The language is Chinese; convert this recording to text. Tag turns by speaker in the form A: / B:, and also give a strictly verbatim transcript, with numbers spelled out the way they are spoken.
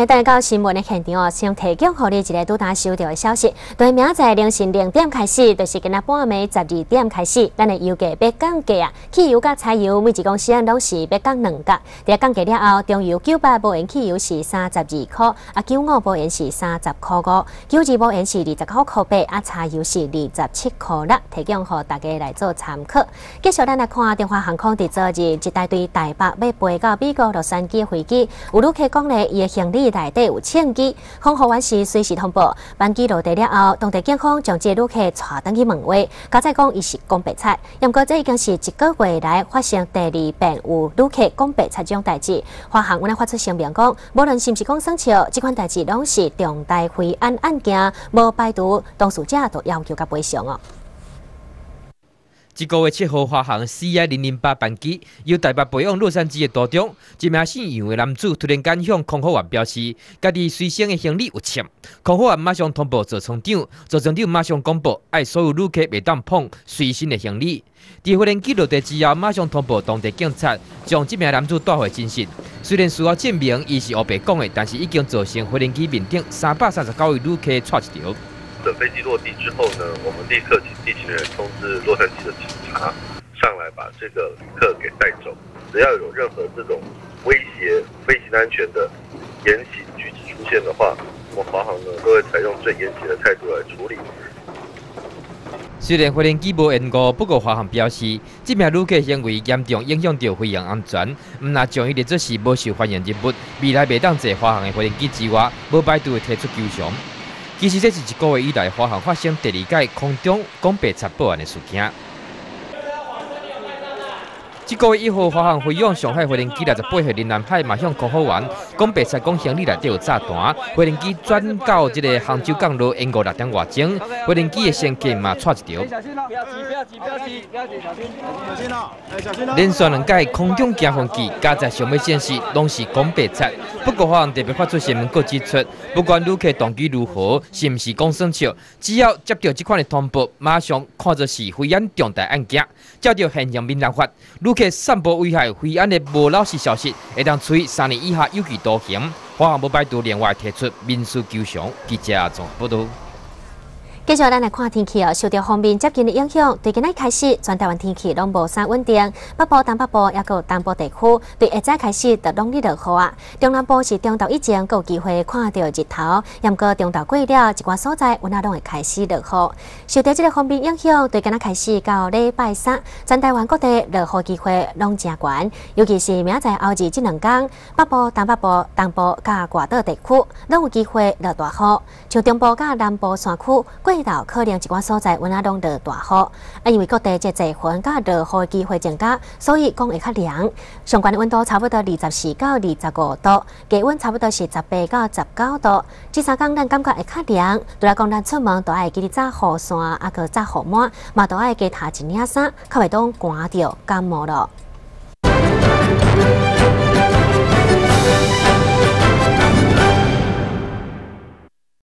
A: 带到新闻的现场哦，先提供给你一个拄单收到的消息。对，明仔载凌晨零点开始，就是今仔半暝十二点开始，咱的油价要降价啊！汽油甲柴油每一公升拢是要降两角。伫降价了后，中油九百无盐汽油是三十二块，啊九五无盐是三十块五，九二无盐是二十九块八，啊柴油是二十七块六，提供给大家来做参考。继续咱来看中华航空伫昨日一大队台北要飞到美国洛杉矶的飞机，有旅客讲咧，伊的行李内底有枪支，空服员是随时通报。班机落地了后，当地警方将这旅客带登去问话，交代讲伊是讲白菜。不过这已经是一个月来发生第二遍有旅客讲白菜这种代志。华航阮来发出声明讲，无论是毋是讲生笑，这款代志拢是重大飞安案件，无排除当事者都要求甲赔偿哦。
B: 一个月七号，华航 C I 零零八班机由台北飞往洛杉矶的途中，一名姓杨的男子突然间向空服员表示，家己随身的行李有欠。空服员马上通报座舱长，座舱长马上公布，爱所有旅客袂当碰随身的行李。伫飞人机落地之后，马上通报当地警察，将这名男子带回侦讯。虽然事后证明伊是黑白讲的，但是已经造成飞人机面顶三百三十九位旅客错一条。
C: 等飞机落地之后呢，我们立刻请地勤人通知洛杉矶的警察上来把这个旅客给带走。只要有任何这种威胁飞行安全的严刑举止出现的话，我们华航呢都会采用最严谨的态度来处理。
B: 虽然飞人机无延误，不过华航表示，这名旅客行为严重影响到飞行安全，毋那将伊列作是无受欢迎人物，未来袂当坐华航的飞人机之外，无排除会提出求偿。其实这是一个月以来华航发生第二届空中讲白贼报案的事件。这个月一号，华航飞往上海飞人机六十八号林南海，马向空服员讲白贼讲行李内底有炸弹，飞人机转到这个杭州港路延误六点外钟，飞人机的乘客嘛错一条。连续两届空中惊风机加在上尾显示拢是讲白贼。不过华航特别发出声明，佫指出，不管旅客动机如何，是毋是讲生笑，只要接到这款的通报，马上看作是飞安重大案件，照着现象面来法。旅客散播危害飞安的无老实消息，会当处以三年以下有期徒刑。华航无排除另外提出民事求偿。记者阿总报道。
A: 继续咱来看天气哦，受到方面接近的影响，对今日开始，全台湾天气拢无啥稳定。北部、东北部也有东部地区，对下早开始就容易落雨啊。中南部是中昼以前，有机会看到日头，不过中昼过了，一寡所在温啊拢会开始落雨。受到这个方面影响，对今日开始到礼拜三，全台湾各地落雨机会拢真悬，尤其是明仔载后日这两天，北部、东北部、东部甲外岛地区拢有机会落大雨，像中部甲南部山区过到可能一寡所在温啊拢落大雨，啊因为各地这侪云甲落雨的机会增加，所以讲会较凉。上悬的温度差不多二十四到二十五度，低温差不多是十八到十九度。这三天咱感觉会较凉，对来讲咱出门都爱记得扎雨伞，啊个扎雨帽，嘛都爱加套一领衫，较袂当寒着感冒咯。